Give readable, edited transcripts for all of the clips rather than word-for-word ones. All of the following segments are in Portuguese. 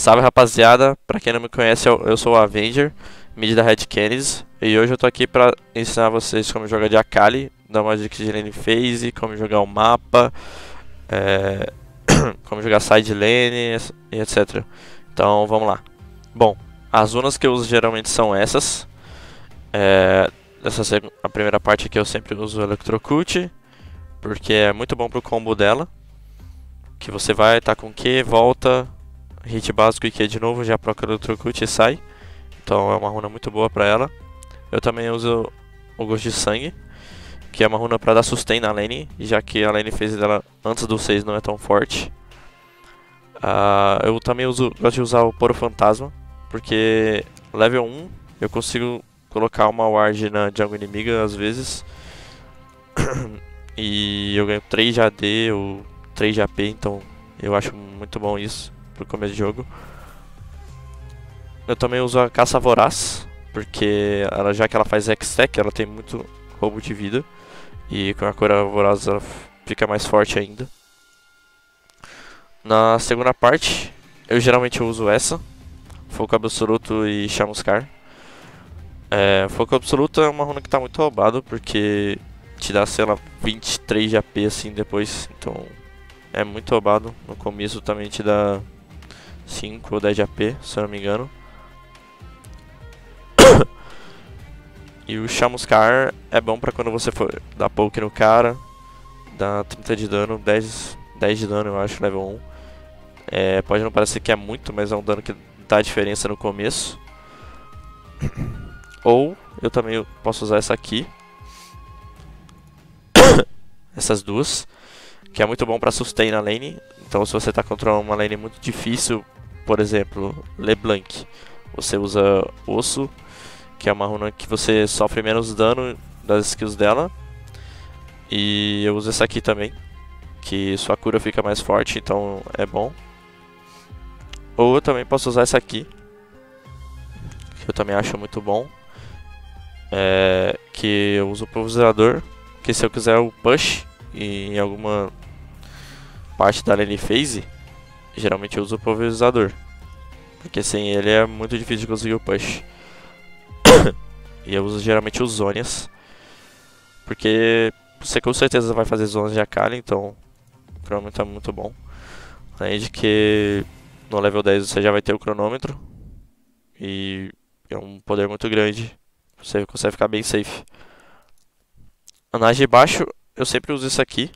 Salve rapaziada, pra quem não me conhece, eu sou o Avenger, mid da Red Canids, e hoje eu tô aqui pra ensinar vocês como jogar de Akali, dar uma dica de lane phase, como jogar o mapa, como jogar side lane e etc. Então vamos lá. Bom, as runas que eu uso geralmente são essas. A primeira parte aqui eu sempre uso o Electrocute, porque é muito bom pro combo dela. Que você vai, tá com Q, volta, hit básico e Q de novo, já proca o Electrocute e sai. Então é uma runa muito boa pra ela. Eu também uso o Gosto de Sangue, que é uma runa pra dar sustain na lane, já que a lane phase dela antes do 6 não é tão forte. Eu também gosto de usar o Poro Fantasma, porque level 1 eu consigo colocar uma ward na jungle inimiga às vezes. E eu ganho 3 de AD ou 3 de AP, então eu acho muito bom isso pro começo de jogo. Eu também uso a Caça Voraz, porque já que ela faz Hextech, ela tem muito roubo de vida. E com a Cura Voraz ela fica mais forte ainda. Na segunda parte, eu geralmente uso essa, Foco Absoluto e Chamuscar. Foco Absoluto é uma runa que tá muito roubado, porque te dá, sei lá, 23 de AP assim depois, então é muito roubado. No começo também te dá 5 ou 10 de AP, se eu não me engano. E o Chamuscar é bom pra quando você for dar poke no cara, dá 30 de dano, 10 de dano eu acho, level 1. Pode não parecer que é muito, mas é um dano que dá diferença no começo. Ou eu também posso usar essa aqui, essas duas, que é muito bom pra sustain na lane. Então se você tá contra uma lane muito difícil, por exemplo, LeBlanc, você usa Osso, que é uma runa que você sofre menos dano das skills dela. E eu uso essa aqui também, que sua cura fica mais forte, então é bom. Ou eu também posso usar essa aqui, que eu também acho muito bom, que eu uso o Pulverizador, que se eu quiser o push em alguma parte da lane phase, geralmente eu uso o Pulverizador, porque sem ele é muito difícil de conseguir o push. E eu uso geralmente os Zonias, porque você com certeza vai fazer zonas de Akali, então provavelmente é muito bom. Além de que no level 10 você já vai ter o cronômetro, e é um poder muito grande, você consegue ficar bem safe. Anais de baixo eu sempre uso isso aqui,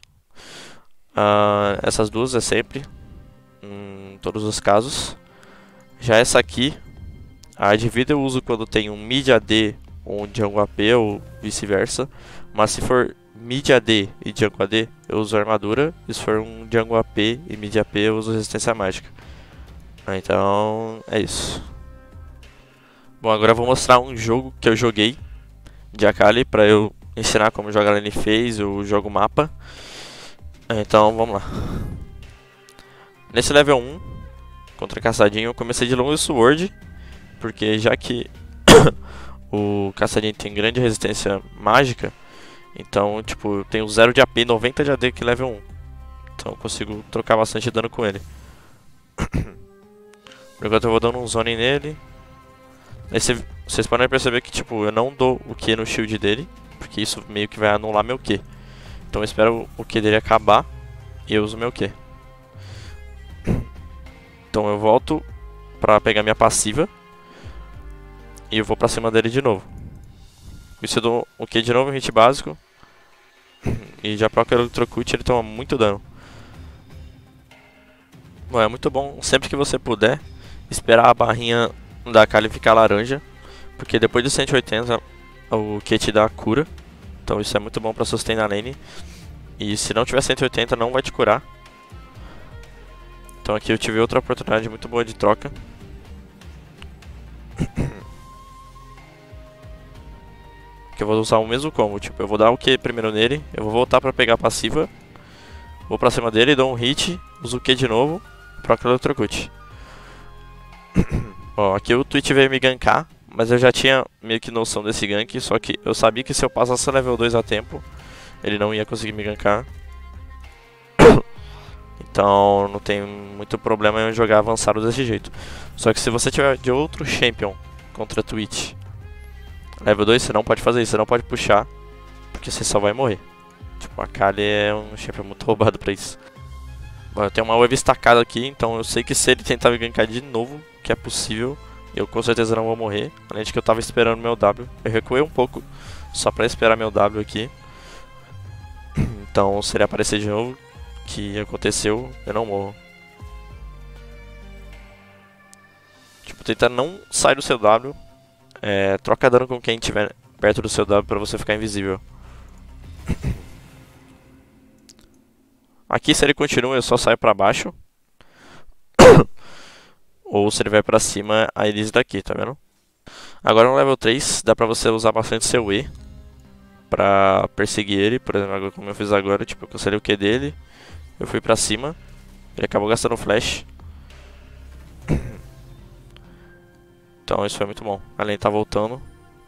essas duas é sempre, em todos os casos. Já essa aqui, a de vida eu uso quando tem um mid AD ou um jungle AP ou vice-versa. Mas se for mid AD e jungle AD, eu uso armadura. E se for um jungle AP e mid AP, eu uso resistência mágica. Então é isso. Bom, agora eu vou mostrar um jogo que eu joguei de Akali pra eu ensinar como jogar lane phase ou jogo mapa. Então vamos lá. Nesse level 1, contra Caçadinho, eu comecei de Long Sword, porque já que o Caçadinho tem grande resistência mágica, então tipo, eu tenho 0 de AP e 90 de AD que level 1. Então eu consigo trocar bastante dano com ele. Por enquanto eu vou dando um zone nele. Aí vocês podem perceber que tipo, eu não dou o Q no shield dele, porque isso meio que vai anular meu Q. Então eu espero o Q dele acabar e eu uso meu Q. Então eu volto pra pegar minha passiva e eu vou pra cima dele de novo. Isso eu dou o Q de novo, hit básico, e já proca o Electrocute, ele toma muito dano. Bom, é muito bom sempre que você puder esperar a barrinha da Akali ficar laranja, porque depois de 180 o Q te dá a cura. Então isso é muito bom pra sustain na lane. E se não tiver 180 não vai te curar. Então aqui eu tive outra oportunidade muito boa de troca. Que eu vou usar o mesmo combo, tipo, eu vou dar o Q primeiro nele, eu vou voltar pra pegar a passiva, vou pra cima dele, dou um hit, uso o Q de novo, proc o Electrocute. Ó, aqui o Twitch veio me gankar, mas eu já tinha meio que noção desse gank, só que eu sabia que se eu passasse level 2 a tempo, ele não ia conseguir me gankar. Então não tem muito problema em jogar avançado desse jeito. Só que se você tiver de outro champion contra Twitch level 2, você não pode fazer isso, você não pode puxar, porque você só vai morrer. Tipo, a Kali é um champion muito roubado pra isso. Bom, eu tenho uma wave estacada aqui, então eu sei que se ele tentar me gankar de novo, que é possível, eu com certeza não vou morrer. Além de que eu tava esperando meu W. Eu recuei um pouco só pra esperar meu W aqui. Então se ele aparecer de novo, que aconteceu, eu não morro. Tipo, tenta não sair do seu W. Troca dano com quem estiver perto do seu W pra você ficar invisível. Aqui se ele continua, eu só saio pra baixo. Ou se ele vai pra cima, a Elise daqui, tá vendo? Agora no level 3, dá pra você usar bastante seu E pra perseguir ele. Por exemplo, como eu fiz agora, tipo, eu cancelei o Q dele, eu fui pra cima, ele acabou gastando flash. Então isso foi muito bom. A lane tá voltando.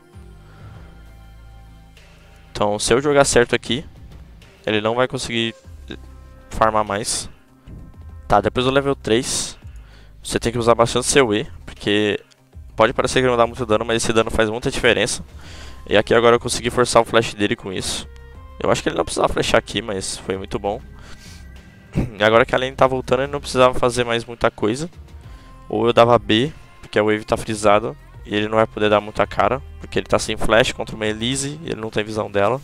Então se eu jogar certo aqui, ele não vai conseguir farmar mais. Tá, depois do level 3, você tem que usar bastante seu E, porque pode parecer que não dá muito dano, mas esse dano faz muita diferença. E aqui agora eu consegui forçar o flash dele com isso. Eu acho que ele não precisava flashar aqui, mas foi muito bom. E agora que a lane tá voltando, ele não precisava fazer mais muita coisa. Ou eu dava B, porque a wave tá frisada, e ele não vai poder dar muita cara, porque ele tá sem flash contra uma Elise, e ele não tem visão dela.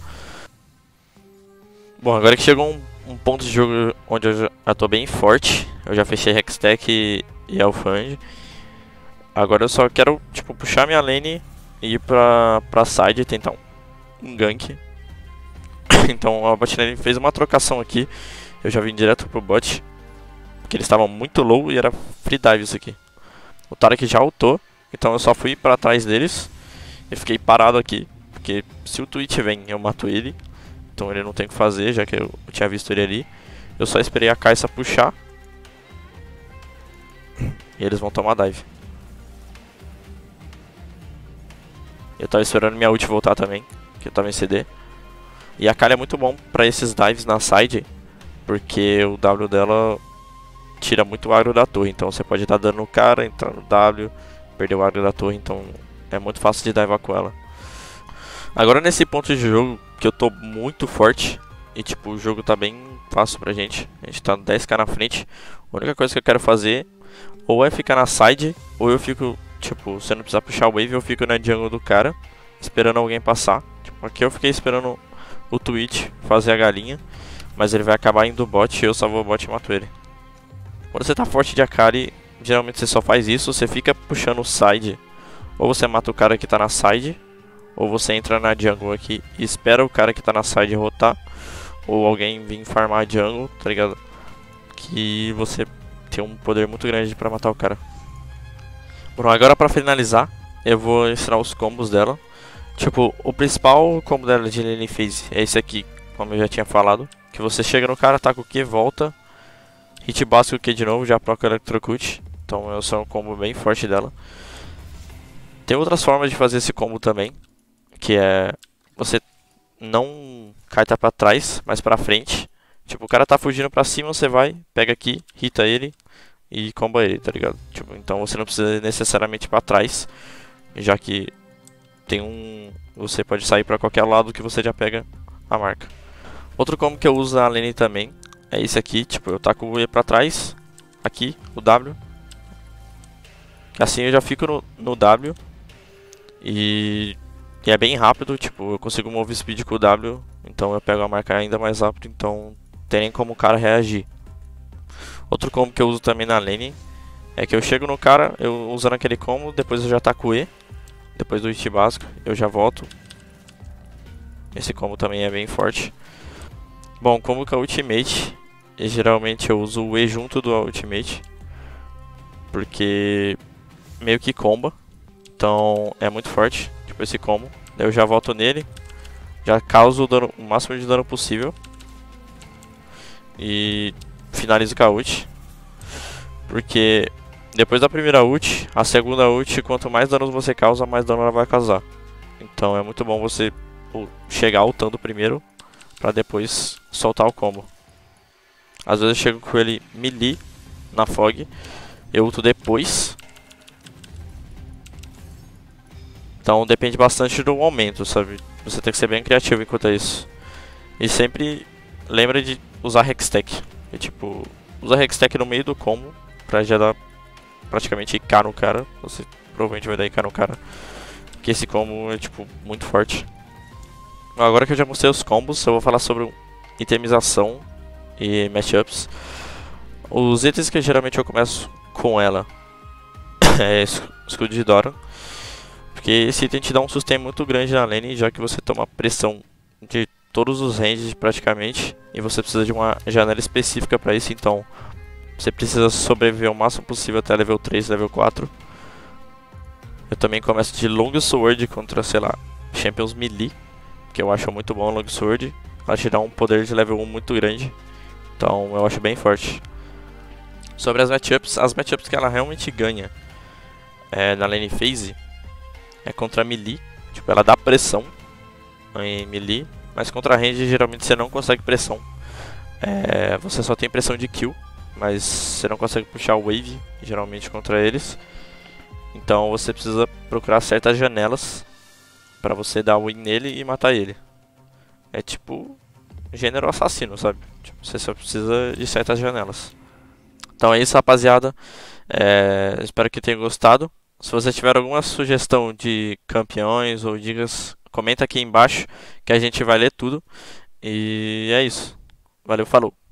Bom, agora que chegou um ponto de jogo onde eu já tô bem forte, eu já fechei Hextech e Elfang. Agora eu só quero, tipo, puxar minha lane e ir pra side e tentar um gank. Então a bot lane fez uma trocação aqui, eu já vim direto pro bot, porque eles estavam muito low e era free dive isso aqui. O Taric já ultou, então eu só fui pra trás deles e fiquei parado aqui, porque se o Twitch vem eu mato ele. Então ele não tem o que fazer, já que eu tinha visto ele ali. Eu só esperei a Kai'Sa puxar. E eles vão tomar dive. Eu tava esperando minha ult voltar também, que eu tava em CD. E a Kali é muito bom pra esses dives na side, porque o W dela tira muito o agro da torre. Então você pode dar dano no cara, entrar no W, perder o agro da torre. Então é muito fácil de divar com ela. Agora nesse ponto de jogo que eu tô muito forte e tipo o jogo tá bem fácil pra gente. A gente tá 10k na frente. A única coisa que eu quero fazer ou é ficar na side, ou eu fico, tipo, se eu não precisar puxar o wave, eu fico na jungle do cara, esperando alguém passar. Tipo, aqui eu fiquei esperando o Twitch fazer a galinha, mas ele vai acabar indo bot e eu salvo o bot e mato ele. Quando você tá forte de Akali, geralmente você só faz isso, você fica puxando o side, ou você mata o cara que tá na side, ou você entra na jungle aqui e espera o cara que tá na side rotar, ou alguém vir farmar a jungle, tá ligado? Que você tem um poder muito grande pra matar o cara. Bom, agora pra finalizar, eu vou ensinar os combos dela. Tipo, o principal combo dela de lane phase é esse aqui, como eu já tinha falado. Que você chega no cara, ataca o Q, volta, hit básico o Q de novo, já proca Electrocute. Então esse é um combo bem forte dela. Tem outras formas de fazer esse combo também, que é você não carta pra trás, mas pra frente. Tipo, o cara tá fugindo pra cima, você vai, pega aqui, hita ele e comba ele, tá ligado? Tipo, então você não precisa necessariamente ir pra trás, já que tem você pode sair pra qualquer lado que você já pega a marca. Outro combo que eu uso na lane também é esse aqui, tipo, eu taco o E pra trás, aqui, o W. Assim eu já fico no W e é bem rápido, tipo, eu consigo mover speed com o W, então eu pego a marca ainda mais rápido, então tem nem como o cara reagir. Outro combo que eu uso também na lane é que eu chego no cara, eu usando aquele combo, depois eu já taco E, depois do hit básico, eu já volto. Esse combo também é bem forte. Bom, combo com a ultimate, e geralmente eu uso o E junto do ultimate, porque meio que comba, então é muito forte, tipo esse combo. Eu já volto nele, já causo o, dano, o máximo de dano possível e finalizo com a ult, porque depois da primeira ult, a segunda ult, quanto mais danos você causa, mais dano ela vai causar. Então é muito bom você chegar ultando primeiro, pra depois soltar o combo. Às vezes eu chego com ele melee na Fog, eu ulto depois. Então depende bastante do momento, sabe? Você tem que ser bem criativo enquanto é isso. E sempre lembra de usar Hextech. E tipo, usa Hextech no meio do combo pra já dar praticamente IK no cara. Você provavelmente vai dar IK no cara. Porque esse combo é tipo muito forte. Agora que eu já mostrei os combos, eu vou falar sobre itemização e matchups. Os itens que geralmente eu começo com ela é escudo de Dora. Porque esse item te dá um sustain muito grande na lane, já que você toma pressão de todos os ranges praticamente. E você precisa de uma janela específica para isso, então você precisa sobreviver o máximo possível até level 3, level 4. Eu também começo de Longsword contra, sei lá, Champions Melee, que eu acho muito bom o Longsword. Ela te dá um poder de level 1 muito grande, então eu acho bem forte. Sobre as matchups que ela realmente ganha na lane phase é contra melee, tipo, ela dá pressão em melee, mas contra range geralmente você não consegue pressão. Você só tem pressão de kill, mas você não consegue puxar o wave geralmente contra eles. Então você precisa procurar certas janelas pra você dar win nele e matar ele. É tipo gênero assassino, sabe? Tipo, você só precisa de certas janelas. Então é isso, rapaziada. Espero que tenham gostado. Se você tiver alguma sugestão de campeões ou dicas, comenta aqui embaixo que a gente vai ler tudo. E é isso. Valeu, falou!